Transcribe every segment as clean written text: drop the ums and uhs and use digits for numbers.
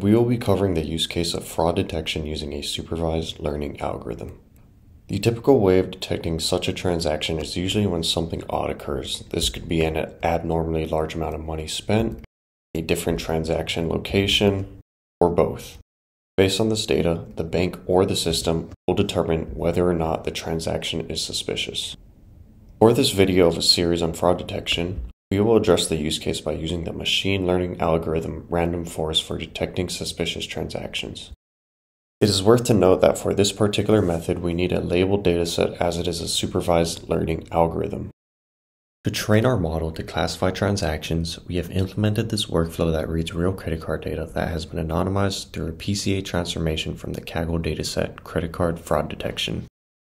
we will be covering the use case of fraud detection using a supervised learning algorithm. The typical way of detecting such a transaction is usually when something odd occurs. This could be an abnormally large amount of money spent, a different transaction location, or both. Based on this data, the bank or the system will determine whether or not the transaction is suspicious. For this video of a series on fraud detection, we will address the use case by using the machine learning algorithm random forest for detecting suspicious transactions. It is worth to note that for this particular method, we need a labeled dataset as it is a supervised learning algorithm. To train our model to classify transactions, we have implemented this workflow that reads real credit card data that has been anonymized through a PCA transformation from the Kaggle dataset credit card fraud detection.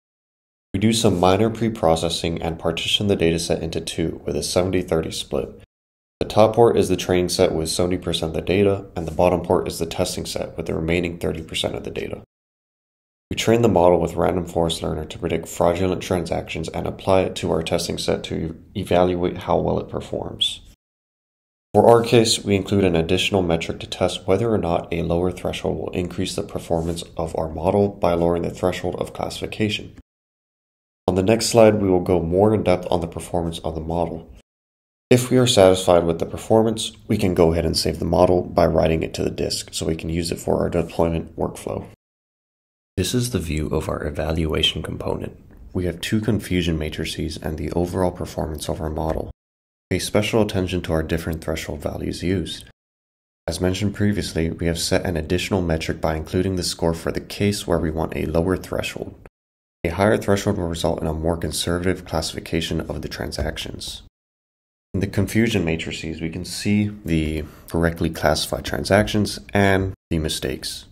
We do some minor pre-processing and partition the dataset into two with a 70-30 split. The top port is the training set with 70% of the data, and the bottom port is the testing set with the remaining 30% of the data. We train the model with random forest learner to predict fraudulent transactions and apply it to our testing set to evaluate how well it performs. For our case, we include an additional metric to test whether or not a lower threshold will increase the performance of our model by lowering the threshold of classification. On the next slide, we will go more in depth on the performance of the model. If we are satisfied with the performance, we can go ahead and save the model by writing it to the disk so we can use it for our deployment workflow. This is the view of our evaluation component. We have two confusion matrices and the overall performance of our model. Pay special attention to our different threshold values used. As mentioned previously, we have set an additional metric by including the score for the case where we want a lower threshold. A higher threshold will result in a more conservative classification of the transactions. In the confusion matrices, we can see the correctly classified transactions and the mistakes.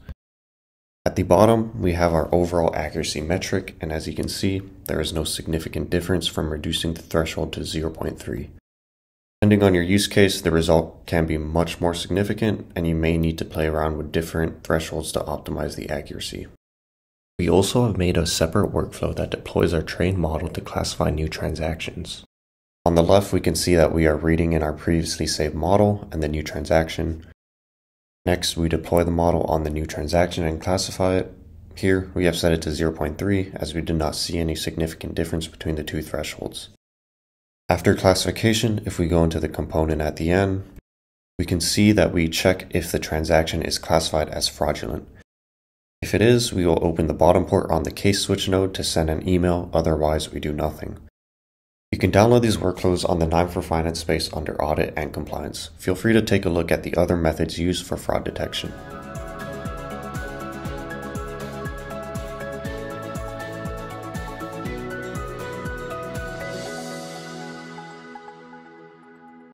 At the bottom, we have our overall accuracy metric, and as you can see, there is no significant difference from reducing the threshold to 0.3. Depending on your use case, the result can be much more significant, and you may need to play around with different thresholds to optimize the accuracy. We also have made a separate workflow that deploys our trained model to classify new transactions. On the left, we can see that we are reading in our previously saved model and the new transaction. Next, we deploy the model on the new transaction and classify it. Here, we have set it to 0.3 as we did not see any significant difference between the two thresholds. After classification, if we go into the component at the end, we can see that we check if the transaction is classified as fraudulent. If it is, we will open the bottom port on the case switch node to send an email, otherwise we do nothing. You can download these workflows on the KNIME for Finance space under Audit and Compliance. Feel free to take a look at the other methods used for fraud detection.